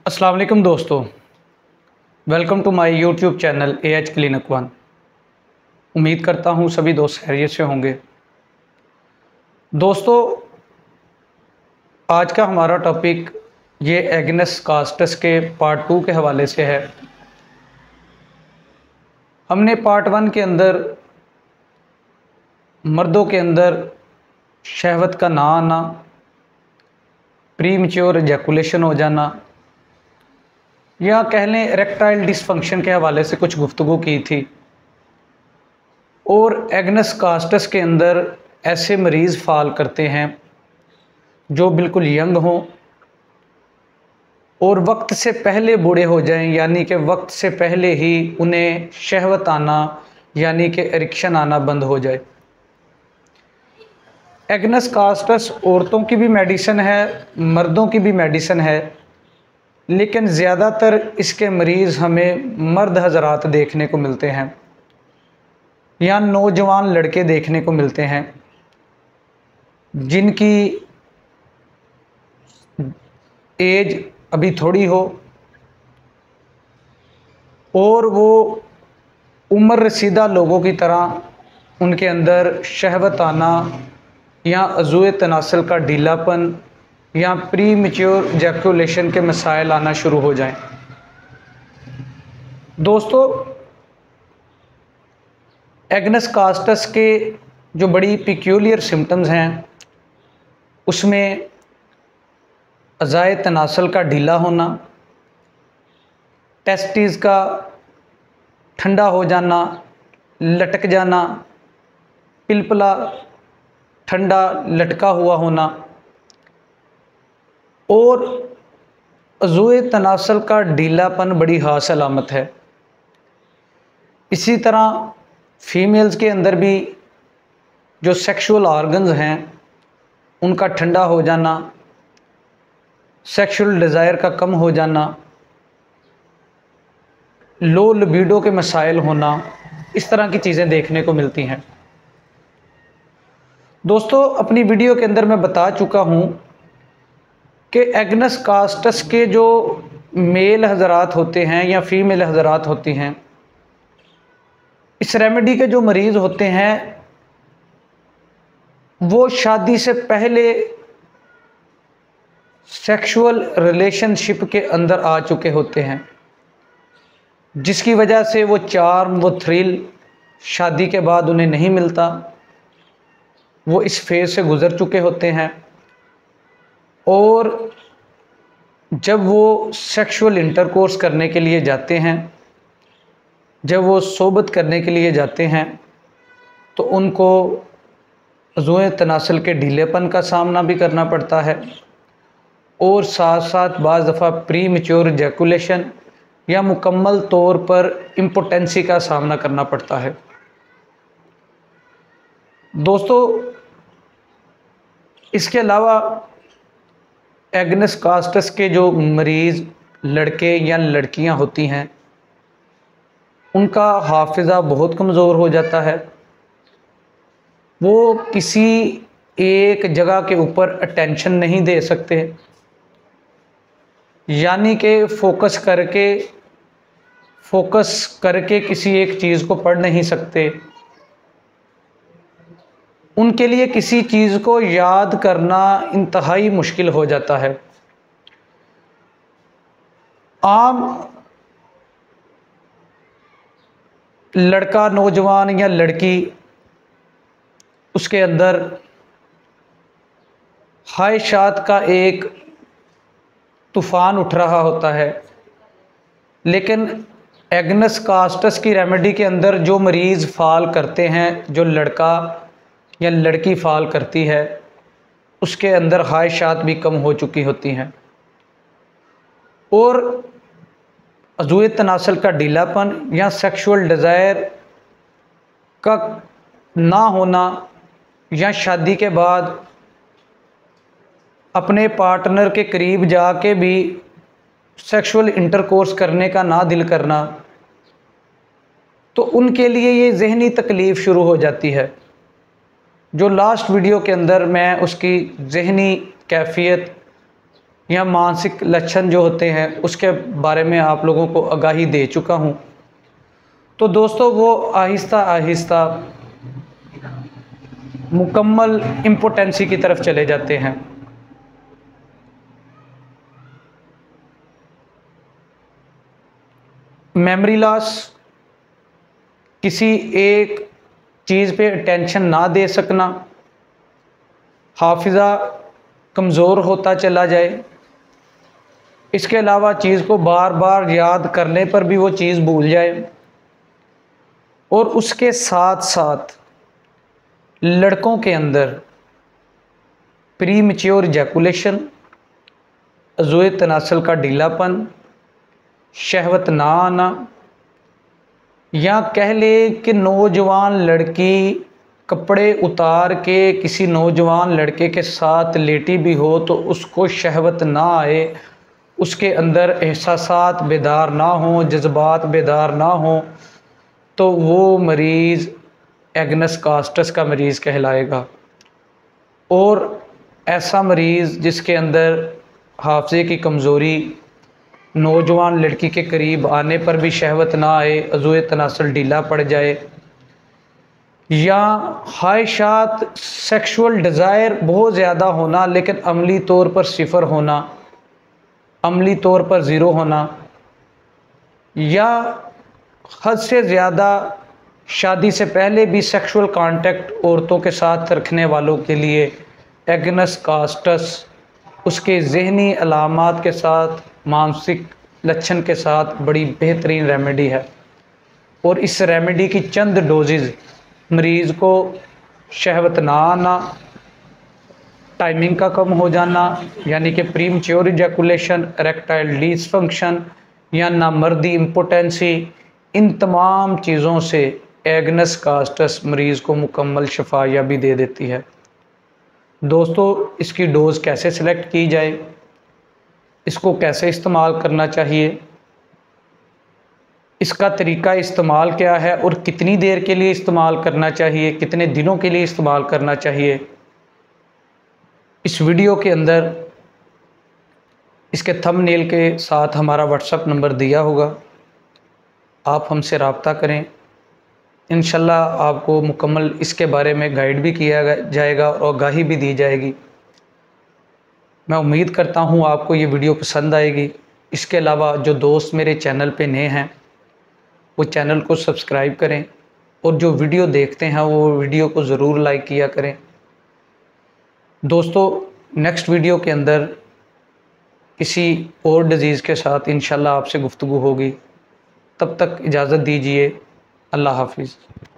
अस्सलाम वालेकुम दोस्तों, welcome to my YouTube channel AH clinic 1। उम्मीद करता हूँ सभी दोस्त खैरियत से होंगे। दोस्तों, आज का हमारा टॉपिक ये एग्नेस कास्टस के पार्ट 2 के हवाले से है। हमने पार्ट 1 के अंदर मर्दों के अंदर शहवत का ना आना, प्रीमैच्योर एजैकुलेशन हो जाना या कह लें इरेक्टाइल डिसफंक्शन के हवाले से कुछ गुफ्तगू की थी। और एग्नेस कास्टस के अंदर ऐसे मरीज़ फ़ाल करते हैं जो बिल्कुल यंग हों और वक्त से पहले बूढ़े हो जाएं, यानी कि वक्त से पहले ही उन्हें शहवत आना यानी कि इरेक्शन आना बंद हो जाए। एग्नेस कास्टस औरतों की भी मेडिसिन है, मर्दों की भी मेडिसिन है, लेकिन ज़्यादातर इसके मरीज़ हमें मर्द हज़रात देखने को मिलते हैं या नौजवान लड़के देखने को मिलते हैं जिनकी एज अभी थोड़ी हो और वो उम्र रसीदा लोगों की तरह उनके अंदर शहवत आना या अज़ूए तनासल का ढीलापन या प्रीमैच्योर एजैकुलेशन के मसाइल आना शुरू हो जाएं। दोस्तों, एग्नेस कास्टस के जो बड़ी पिक्यूलियर सिम्टम्स हैं उसमें अज़ाए तनासल का ढीला होना, टेस्टिस का ठंडा हो जाना, लटक जाना, पिलपला ठंडा लटका हुआ होना और अज़ूए तनासल का ढीलापन बड़ी ख़ास अलामत है। इसी तरह फीमेल्स के अंदर भी जो सेक्सुअल ऑर्गन्स हैं उनका ठंडा हो जाना, सेक्सुअल डिज़ायर का कम हो जाना, लो लिबिडो के मसाइल होना, इस तरह की चीज़ें देखने को मिलती हैं। दोस्तों, अपनी वीडियो के अंदर मैं बता चुका हूँ कि एग्नेस कास्टस के जो मेल हज़रात होते हैं या फीमेल हज़रात होती हैं, इस रेमेडी के जो मरीज़ होते हैं वो शादी से पहले सेक्सुअल रिलेशनशिप के अंदर आ चुके होते हैं, जिसकी वजह से वो चार्म, वो थ्रिल शादी के बाद उन्हें नहीं मिलता। वो इस फेज़ से गुज़र चुके होते हैं और जब वो सेक्सुअल इंटरकोर्स करने के लिए जाते हैं, जब वो सोबत करने के लिए जाते हैं, तो उनको अज़ूए तनासल के ढीलेपन का सामना भी करना पड़ता है और साथ साथ बाज़ दफ़ा प्रीमैच्योर एजैकुलेशन या मुकम्मल तौर पर इम्पोटेंसी का सामना करना पड़ता है। दोस्तों, इसके अलावा एग्नेस कास्टस के जो मरीज़ लड़के या लड़कियां होती हैं उनका हाफिज़ा बहुत कमज़ोर हो जाता है। वो किसी एक जगह के ऊपर अटेंशन नहीं दे सकते, यानी कि फोकस करके किसी एक चीज़ को पढ़ नहीं सकते। उनके लिए किसी चीज़ को याद करना इंतहाई मुश्किल हो जाता है। आम लड़का, नौजवान या लड़की, उसके अंदर ख्वाहिशात का एक तूफ़ान उठ रहा होता है, लेकिन एग्नेस कास्टस की रेमेडी के अंदर जो मरीज़ फ़ाल करते हैं, जो लड़का या लड़की फ़ाल करती है, उसके अंदर ख्वाहिशात भी कम हो चुकी होती हैं और अज़ूए तनासल का ढीलापन या सेक्सुअल डिज़ायर का ना होना या शादी के बाद अपने पार्टनर के करीब जाके भी सेक्सुअल इंटरकोर्स करने का ना दिल करना, तो उनके लिए ये ज़हनी तकलीफ़ शुरू हो जाती है। जो लास्ट वीडियो के अंदर मैं उसकी ज़हनी कैफ़ियत या मानसिक लक्षण जो होते हैं उसके बारे में आप लोगों को आगाही दे चुका हूँ। तो दोस्तों वो आहिस्ता आहिस्ता मुकम्मल इम्पोटेंसी की तरफ चले जाते हैं। मेमोरी लॉस, किसी एक चीज़ पे अटेंशन ना दे सकना, हाफिज़ा कमज़ोर होता चला जाए, इसके अलावा चीज़ को बार बार याद करने पर भी वो चीज़ भूल जाए, और उसके साथ साथ लड़कों के अंदर प्री मैच्योर इजैकुलेशन, अज़ुए तनासल का ढीलापन, शहवत ना आना, या कह ले कि नौजवान लड़की कपड़े उतार के किसी नौजवान लड़के के साथ लेटी भी हो तो उसको शहवत ना आए, उसके अंदर एहसासात बेदार ना हो, जज्बात बेदार ना हो, तो वो मरीज़ एगनस कास्टस का मरीज़ कहलाएगा। और ऐसा मरीज़ जिसके अंदर हाफ़िज़े की कमज़ोरी, नौजवान लड़की के करीब आने पर भी शहवत ना आए, अज़ुए तनासल ढीला पड़ जाए, या ख्वाहिशात सेक्सुअल डिज़ायर बहुत ज़्यादा होना लेकिन अमली तौर पर सिफ़र होना, अमली तौर पर ज़ीरो होना, या हद से ज़्यादा शादी से पहले भी सेक्सुअल कांटेक्ट औरतों के साथ रखने वालों के लिए एगनस कास्टस उसके ज़हनी अलामात के साथ, मानसिक लक्षण के साथ बड़ी बेहतरीन रेमेडी है। और इस रेमेडी की चंद डोजेज़ मरीज़ को शहवत ना आना, टाइमिंग का कम हो जाना यानी कि प्रीमच्योर इजैकुलेशन, इरेक्टाइल डिसफंक्शन या नामर्दी इम्पोटेंसी, इन तमाम चीज़ों से एगनस कास्टस मरीज़ को मुकम्मल शफायाबी दे देती है। दोस्तों, इसकी डोज़ कैसे सिलेक्ट की जाए, इसको कैसे इस्तेमाल करना चाहिए, इसका तरीका इस्तेमाल क्या है और कितनी देर के लिए इस्तेमाल करना चाहिए, कितने दिनों के लिए इस्तेमाल करना चाहिए, इस वीडियो के अंदर इसके थंबनेल के साथ हमारा व्हाट्सएप नंबर दिया होगा। आप हमसे रब्ता करें, इंशाल्लाह आपको मुकम्मल इसके बारे में गाइड भी किया जाएगा और आगाही भी दी जाएगी। मैं उम्मीद करता हूँ आपको ये वीडियो पसंद आएगी। इसके अलावा जो दोस्त मेरे चैनल पे नए हैं वो चैनल को सब्सक्राइब करें, और जो वीडियो देखते हैं वो वीडियो को ज़रूर लाइक किया करें। दोस्तों, नेक्स्ट वीडियो के अंदर किसी और डिज़ीज़ के साथ इंशाल्लाह आपसे गुफ्तगू होगी। तब तक इजाज़त दीजिए। अल्लाह हाफिज़।